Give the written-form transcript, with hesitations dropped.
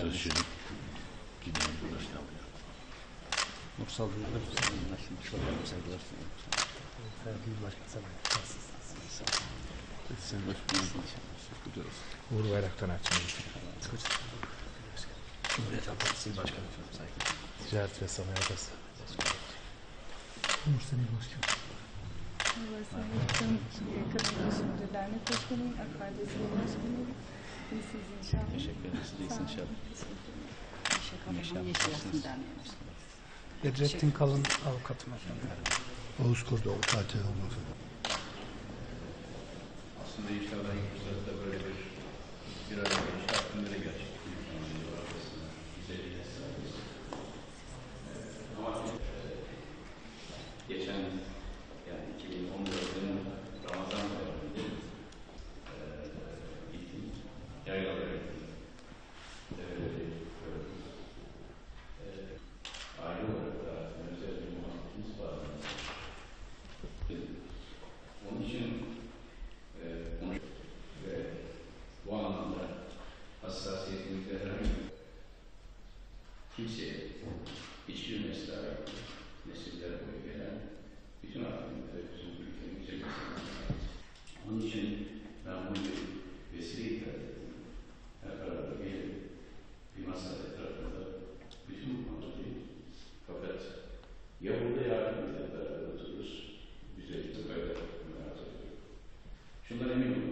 Özçelik Genel Başkanlığı. Nursal Bey'le şimdi çok saygılar sunuyorum. Sevgili Başkan, nasılsınız? Sen hoş geldin inşallah. Güzel olsun. Uğur Bayraktar açıyoruz. Cumhuriyet Halk Partisi Başkanı efendim, saygılar. Ticaret ve Sanayi Odası. Nursel Başkan. Başkanım, Kadın Girişimci Dernek Başkanıyım, AK Parti Başkanıyım. İyisiniz inşallah. Teşekkür ederiz. İyisin inşallah. Bedrettin Kalın avukatım efendim. Oğuz Kurdoğlu, katil olmaz. Aslında inşallah ilk fırsatta böyle bir araya geliş hakkında da gerçekten güzelliğine sahibiz. Ama geçen yani 2014'ün Ramazan ayında gittim. Yaylalara gittim. Aile olarak da özel bir muhabbetimiz var. Onun için ve bu anlamda hassasiyetimizde herhangi kimseye, hiçbir mesleğe, nesiller boyu gelen bütün akımları, bütün ülkemize mesleğe. Onun için ben bunu bir vesile ithal ettim. Her arada bir masa etrafında bütün bu konuları fakat ya burada yardım edip beraber otururuz, güzellikle böyle müracaat ediyoruz. Şundan emin olun.